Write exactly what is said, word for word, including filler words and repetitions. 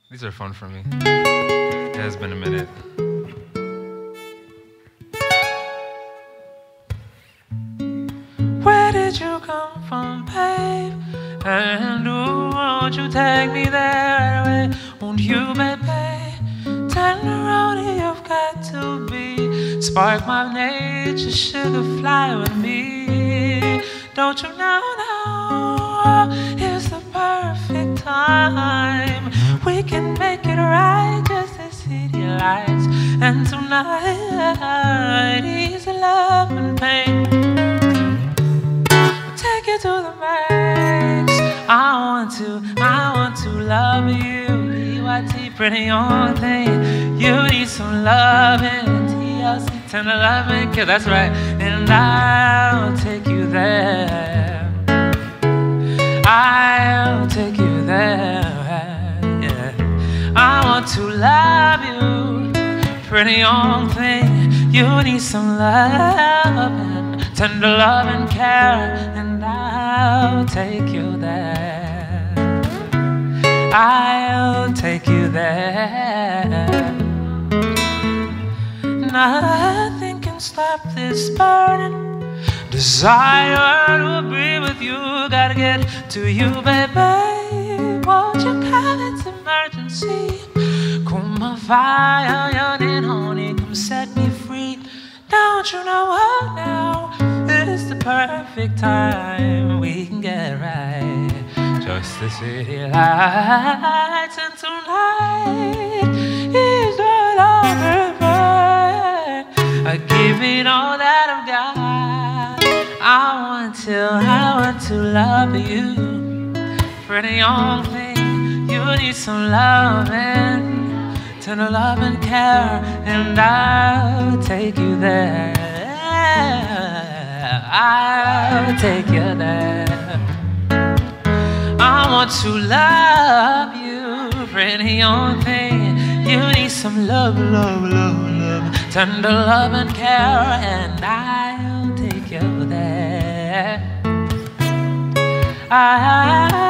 These are fun for me. It has been a minute. Where did you come from, babe? And ooh, won't you take me there right away? Won't you, baby? Tenderoni, you've got to be. Spark my nature, sugar, fly with me. Don't you know now? It's the perfect time. We can make it right, just as city lights. And tonight, easy love and pain. Take it to the max. I want to, I want to love you. P Y T, pretty young thing. You need some loving. T L C, tender loving, kid, that's right. And I'll take you there. I'll take you there. Yeah. I want to love you, pretty young thing. You need some loving, tender love and care, and I'll take you there. I'll take you there. Nothing can stop this burning desire to be with you. Gotta get to you, baby. Won't you come? It's emergency. Come fire, young honey, come set me free. Don't you know what now? It's the perfect time. We can get right. Just the city lights, and tonight is the love. I give it all that I've got. I want to, I want to love you, pretty young thing. You need some loving, tender love and care, and I'll take you there. I'll take you there. I want to love you, pretty young thing. You need some love, love, love, love, tender love and care, and I'll take you there. I